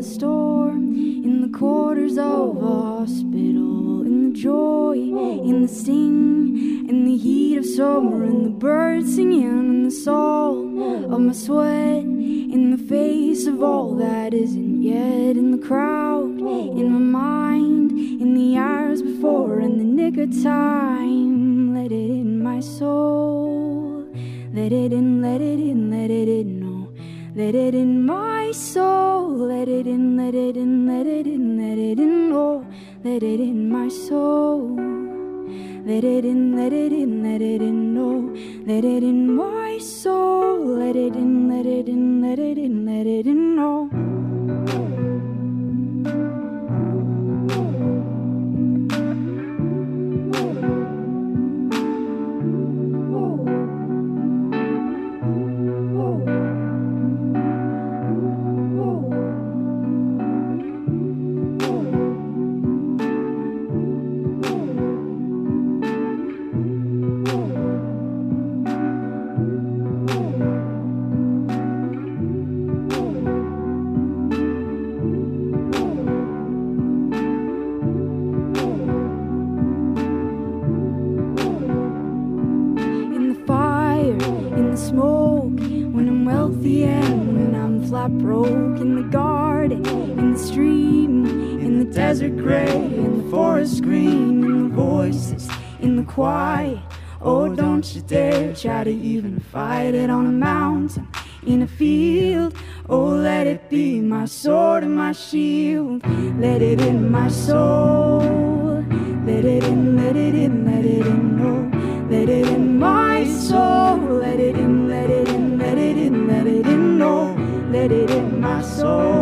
the storm, in the quarters of a hospital, in the joy, in the sting, in the heat of summer, in the birds singing, in the salt of my sweat, in the face of all that isn't yet, in the crowd, in my mind, in the hours before, in the nick of time. Let it in my soul, let it in, let it in, let it in, oh. Let it in my soul, let it in, let it in, let it in, let it in, oh. Let it in my soul, let it in, let it in, let it in, oh. Let it in my soul, let it in, let it in, let it in, let it in, oh. Broke in the garden, in the stream, in the desert gray, in the forest green, in the voices, in the quiet. Oh, don't you dare try to even fight it on a mountain, in a field. Oh, let it be my sword and my shield. Let it in my soul, let it in, let it in, let it in, oh. Let it in my soul, let it in, let it in, let it in, let it in, oh. Let it in my soul.